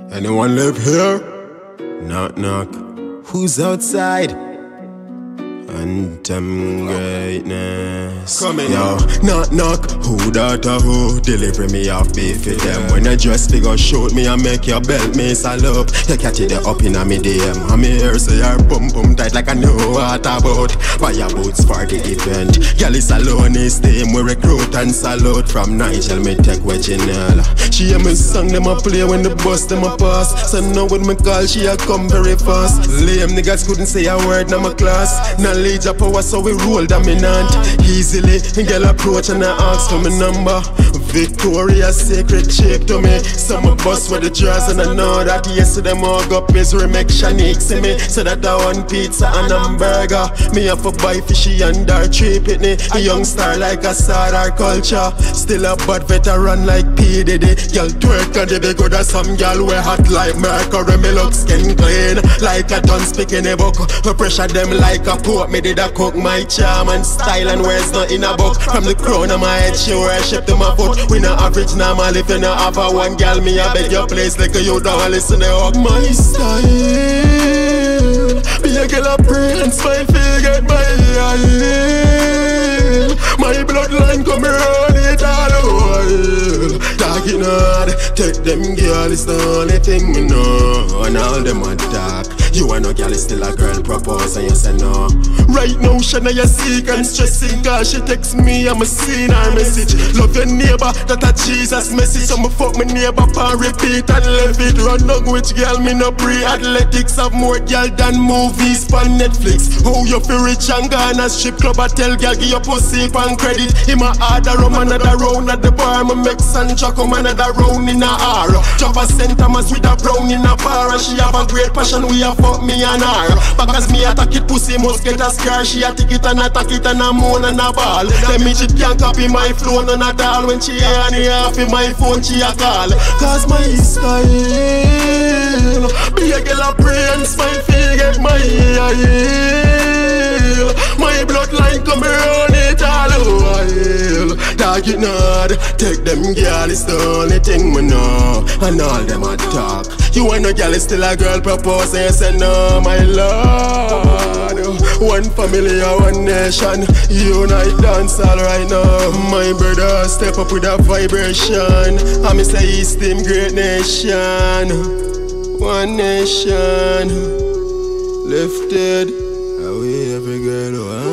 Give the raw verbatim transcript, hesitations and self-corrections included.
Anyone live here? Knock knock. Who's outside? Anthem Greatness. Come in. Yo, knock knock. Who that a who? Deliver me off beef for them. When I dress figure shoot me and make your belt me salute. You catch it up in a me D M. I'm here so your bum bum tight like I know what about. Buy your boots for the event. Gallist alone is team we recruit and salute. From Nigel me take with Ginel. She hear me song them a play when the bus them a pass. So now when me call she a come very fast. Lame niggas couldn't say a word in my class. Knowledge of power so we roll dominant. Easily girl approach and I ask for my number. Victoria sacred shape to me. Some of us with the draas and I know that Yesideh mug up Isree make Shanique simi. So that I want pizza and hamburger. Me have to buy fishy and our tree pickni. A young star like a star our culture. Still a bad veteran like P Diddy. Girl twerk and they be good as some girl we hot like mercury. Me look skin clean like a done speaking a book. We pressure them like a pope. Me did a cook my charm and style and wears not in a book. From the crown of my head she worship to my foot. We not average normal if you not have a one girl. Me I beg your place like you don't listen to hug my style. Be a girl a pray and smile feel get my eye. My bloodline come around it all over. Talking hard, take them girl it's the only thing me know. And all them attack. You are no girl is still a girl propose and you say no. Right now Shana you sick and stressing cause she text me I'm a seen her message. Love your neighbor that a Jesus message. So me fuck my neighbor pan repeat and left it. Run down which girl me no pre-athletics. Have more girl than movies pan Netflix. How you feel rich and gone a strip club I tell girl give your pussy pan credit. Him a order rum another round at the bar. Me make Sancha come another round in a R. Chop a Saint Thomas with a brown in a bar. And she have a great passion we a fuck me and her. Because me attack it pussy must get a scar. She a tick it and attack it and a moan and a ball. Them me she can't copy my flow none at all. When she hear and hear off in my phone she a call. Cause my style be a girl a pray and smile feel get my heel. My bloodline come around it all over. Dog it not, take them girl it's the only thing we know. And all them attack. You ain't no girl is still a girl propose and you say no my lord. One family or one nation. Unite dance all right now. My brother step up with a vibration. I me say East Team Great Nation. One nation lifted away every girl who